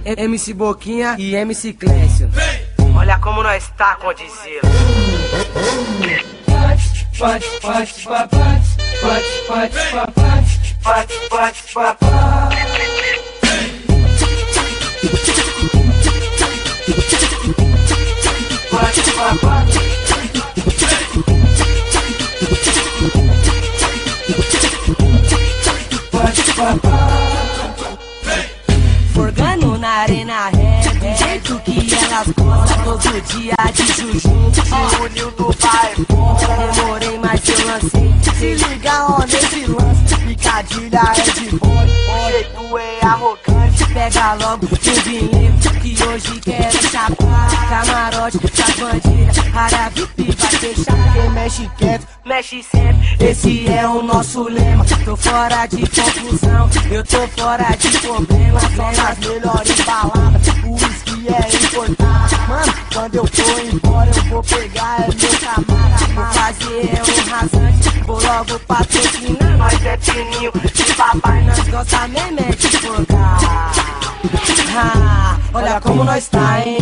MC Boquinha e MC Clécio. Olha como nós tá com dizer. Forgando na arena rap, do jeito que elas gostam, todo dia de juju. O Nil do bairro, demorei, mas eu lancei. Se liga onde esse lance, picadilha é de boi. O jeito é arrogante, pega logo o vinil, que hoje quero chapar. Camarote das bandidas, área VIP vai fechar. Quem mexe quieto, mexe sempre, esse é o nosso lema. Tô fora de confusão, eu tô fora de problema. Só nas melhores baladas, o whisky é importado. Mano, quando eu tô embora eu vou pegar, é meu camarada. Vou fazer um rasante, vou logo patrocinar. Nós é fininho de papai, nós gosta mesmo é de fogar. Olha como nós tá, hein?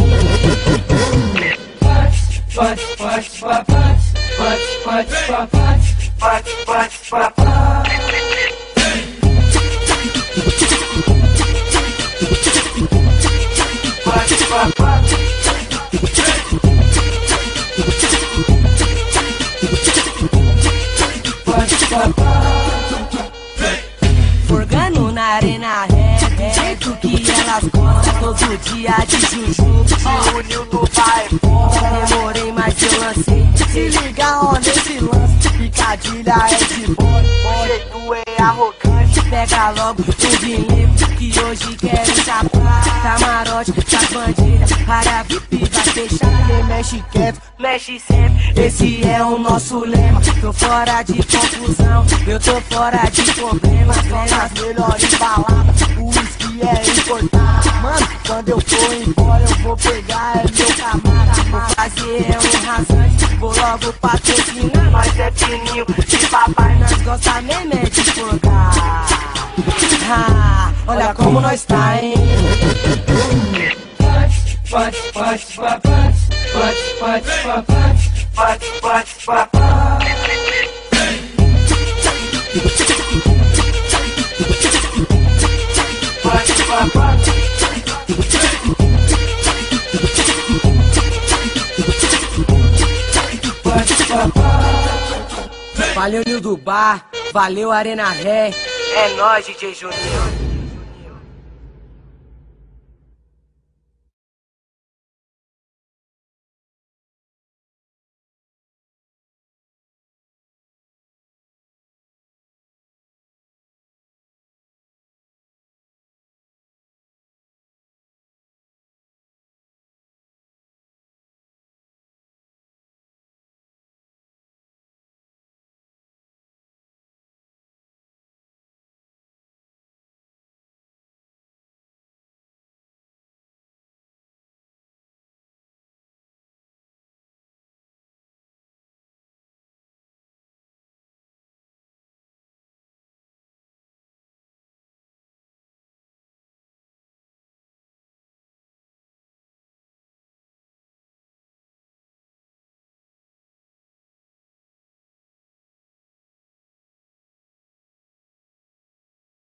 Forgando na arena rap, do jeito que elas gostam, todo dia de juju. O Nil do bairro, demorei, mas eu lancei. Se liga onde esse lance, picadilha é de boi. O jeito é arrogante, pega logo o vinil, que hoje quero chapar. Camarote das bandidas, área VIP vai fechar. Quem mexe quieto, mexe sempre, esse é o nosso lema. Tô fora de confusão, eu tô fora de problema. Só nas melhores baladas, o whisky é importado. Mano, quando eu tô embora eu vou pegar, é meu camarada. Vou fazer um rasante, vou logo patrocinar. Nós é fininho de papai, nós gosta mesmo é de fogar. Olha como nós tá, hein? Valeu Nil do Bar, valeu Arena Ré, é nóis DJ Juninho.